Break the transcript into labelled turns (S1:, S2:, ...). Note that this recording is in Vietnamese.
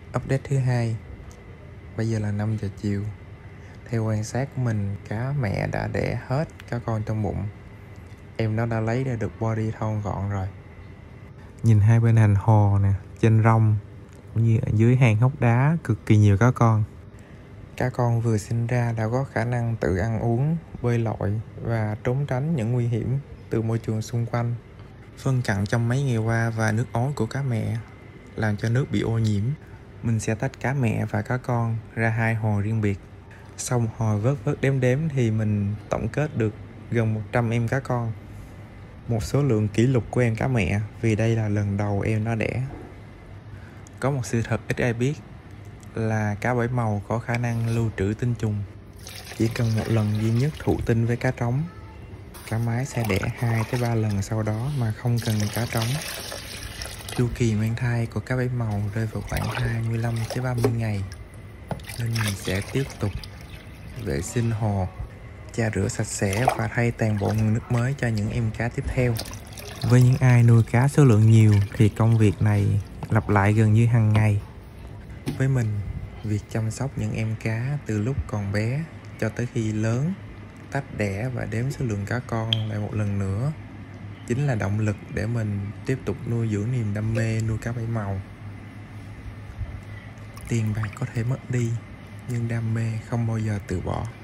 S1: Update thứ hai. Bây giờ là 5 giờ chiều. Theo quan sát của mình, cá mẹ đã đẻ hết cá con trong bụng. Em nó đã lấy ra được body thon gọn rồi. Nhìn hai bên hành hồ nè, trên rong cũng như ở dưới hang hốc đá cực kỳ nhiều cá con. Cá con vừa sinh ra đã có khả năng tự ăn uống, bơi lội và trốn tránh những nguy hiểm từ môi trường xung quanh. Phân cặn trong mấy ngày qua và nước ối của cá mẹ làm cho nước bị ô nhiễm. Mình sẽ tách cá mẹ và cá con ra hai hồ riêng biệt. Sau một hồi vớt đếm thì mình tổng kết được gần 100 em cá con. Một số lượng kỷ lục của em cá mẹ vì đây là lần đầu em nó đẻ. Có một sự thật ít ai biết là cá bảy màu có khả năng lưu trữ tinh trùng. Chỉ cần một lần duy nhất thụ tinh với cá trống, cá mái sẽ đẻ 2-3 lần sau đó mà không cần cá trống. Chu kỳ mang thai của cá bảy màu rơi vào khoảng 25-30 ngày, nên mình sẽ tiếp tục vệ sinh hồ, chà rửa sạch sẽ và thay toàn bộ nguồn nước mới cho những em cá tiếp theo. Với những ai nuôi cá số lượng nhiều thì công việc này lặp lại gần như hàng ngày. Với mình, việc chăm sóc những em cá từ lúc còn bé cho tới khi lớn, tách đẻ và đếm số lượng cá con lại một lần nữa chính là động lực để mình tiếp tục nuôi dưỡng niềm đam mê nuôi cá bảy màu. Tiền bạc có thể mất đi, nhưng đam mê không bao giờ từ bỏ.